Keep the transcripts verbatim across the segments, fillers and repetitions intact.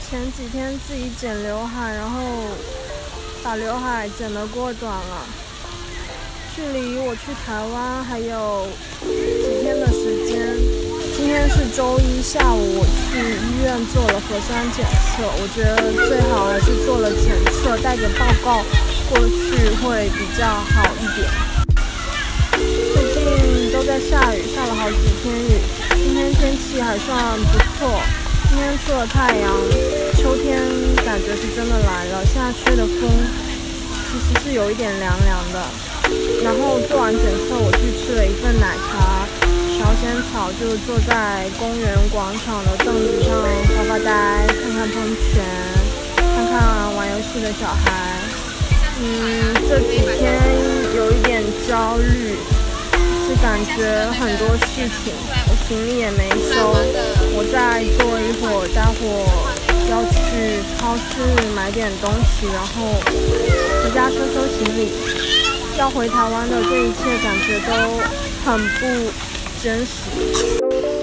前几天自己剪刘海，然后把刘海剪得过短了。距离我去台湾还有几天的时间。今天是周一下午，我去医院做了核酸检测。我觉得最好还是做了检测，带着报告过去会比较好一点。最近都在下雨，下了好几天雨。今天天气还算不错，今天出了太阳，秋天感觉是真的来了。现在吹的风其实是有一点凉凉的。然后做完检测，我去吃了一份奶茶，小仙草，就坐在公园广场的凳子上发发呆，看看喷泉，看看玩游戏的小孩。嗯，这几天有一点焦虑，是感觉很多事情，我行李也没收，我再坐一会儿，待会儿要去超市买点东西，然后回家收收行李。要回台湾的这一切感觉都很不真实。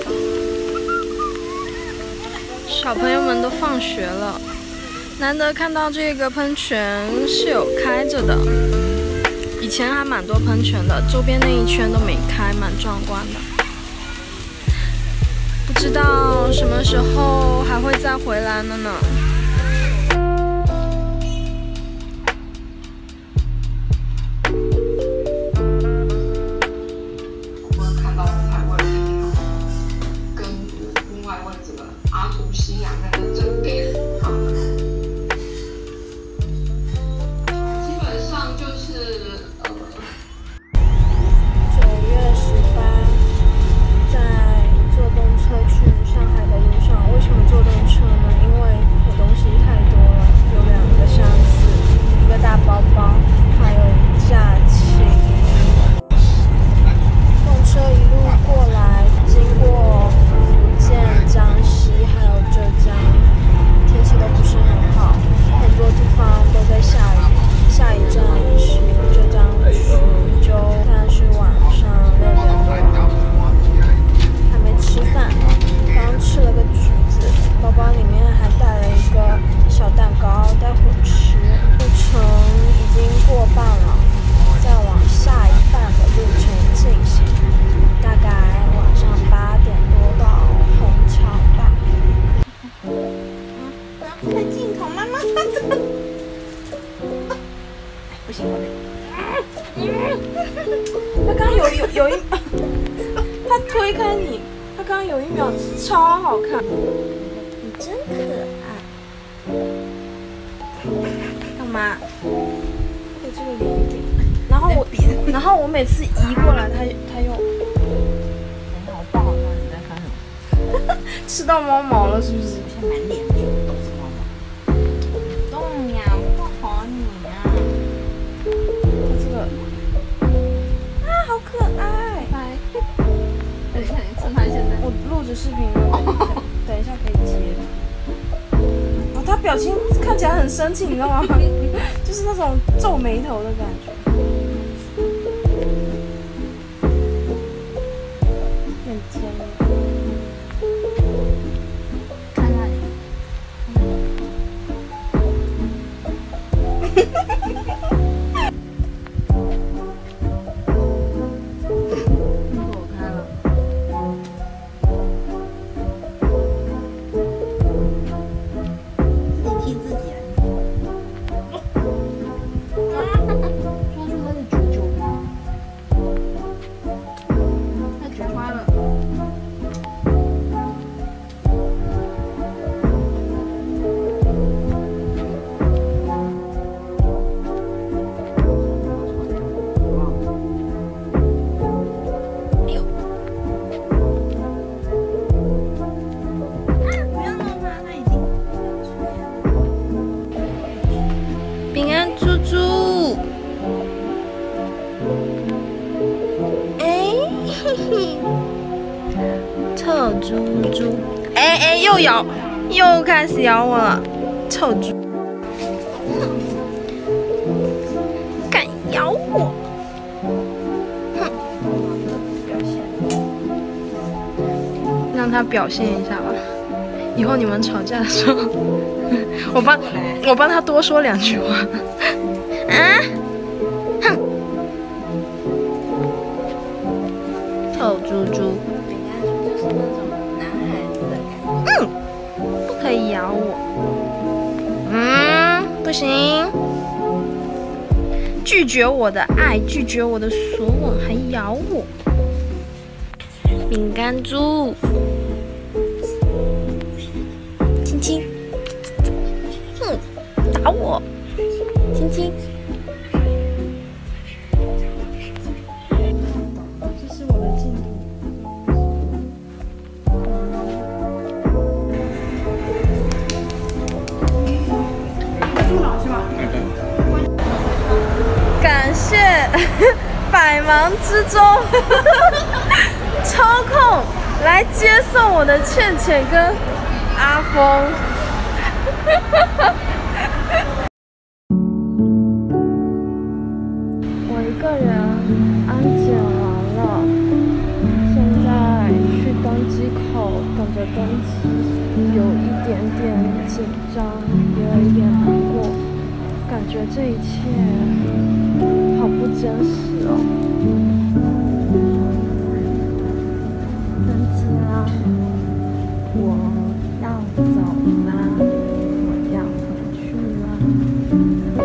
小朋友们都放学了，难得看到这个喷泉是有开着的。以前还蛮多喷泉的，周边那一圈都没开，蛮壮观的。不知道什么时候还会再回来了呢？不行，他刚有有有一，他推开你，他刚有一秒超好看，你真可爱。干嘛？对这个脸有点，然后我，然后我每次移过来，他他又， 很好抱，那你在看什么？ 吃到猫毛了是不是？ 现在满脸全部都是猫毛。动呀，不好你啊！ 这个啊，好可爱！ 拜。等一下，你趁他现在。 我录着视频了，等一下可以接。哦，他表情看起来很生气，你知道吗？就是那种皱眉头的感觉。很尖了。 看那里。 平安猪猪，哎，嘿嘿，臭猪猪，哎哎，又咬，又开始咬我了，臭猪，敢咬我，哼，让他表现一下吧。 以后你们吵架的时候，我帮我帮他多说两句话。啊，哼，臭猪猪。 饼干猪就是那种男孩子的感觉。 嗯，不可以咬我。嗯，不行。拒绝我的爱，拒绝我的索吻，还咬我。饼干猪。亲亲，哼，打我，亲亲。这是我的进度。感谢百忙之中抽空来接送我的倩倩跟阿峰。我一个人安检完了，现在去登机口等着登机，有一点点紧张，也有一点难过，感觉这一切好不真实哦。登机啦！我要走啦，我要回去啦。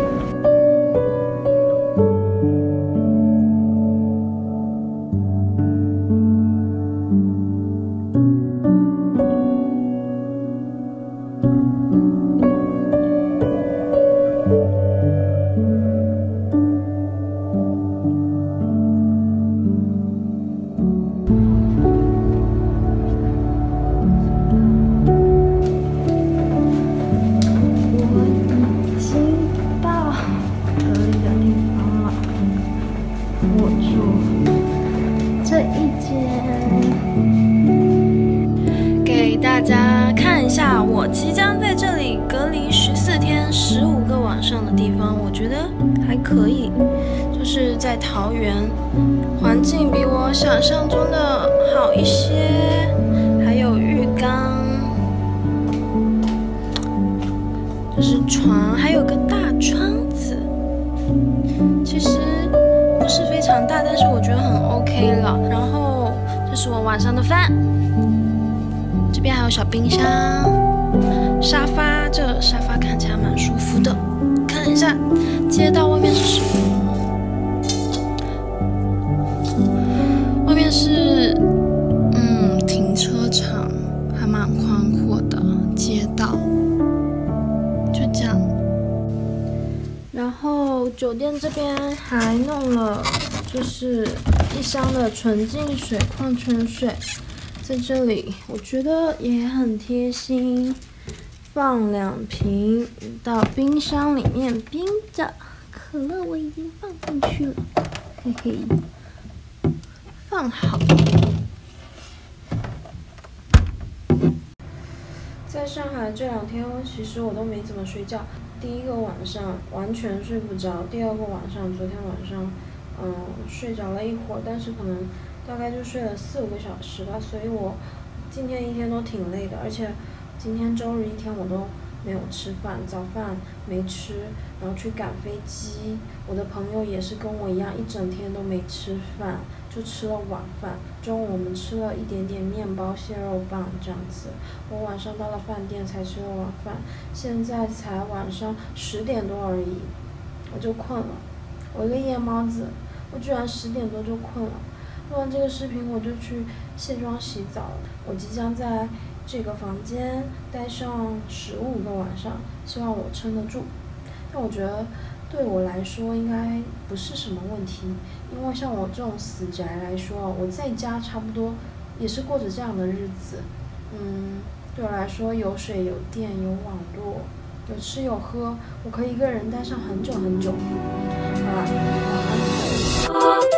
大家看一下我即将在这里隔离十四天十五个晚上的地方，我觉得还可以，就是在桃园，环境比我想象中的好一些，还有浴缸，就是床，还有个大窗子，其实不是非常大，但是我觉得很 OK 了。然后这是我晚上的饭。这边还有小冰箱、沙发，这个沙发看起来蛮舒服的。看一下街道外面是什么？外面是嗯停车场，还蛮宽阔的街道。就这样。然后酒店这边还弄了，就是一箱的纯净水、矿泉水。在这里，我觉得也很贴心，放两瓶到冰箱里面冰着。可乐我已经放进去了，嘿嘿，放好。在上海这两天，其实我都没怎么睡觉。第一个晚上完全睡不着，第二个晚上，昨天晚上，嗯，睡着了一会儿，但是可能。大概就睡了四五个小时吧，所以我今天一天都挺累的，而且今天周日一天我都没有吃饭，早饭没吃，然后去赶飞机。我的朋友也是跟我一样，一整天都没吃饭，就吃了晚饭。中午我们吃了一点点面包、蟹肉棒这样子。我晚上到了饭店才吃了晚饭，现在才晚上十点多而已，我就困了。我一个夜猫子，我居然十点多就困了。录完这个视频，我就去卸妆洗澡。我即将在这个房间待上十五个晚上，希望我撑得住。但我觉得对我来说应该不是什么问题，因为像我这种死宅来说，我在家差不多也是过着这样的日子。嗯，对我来说有水有电有网络有吃有喝，我可以一个人待上很久很久。好了，晚安。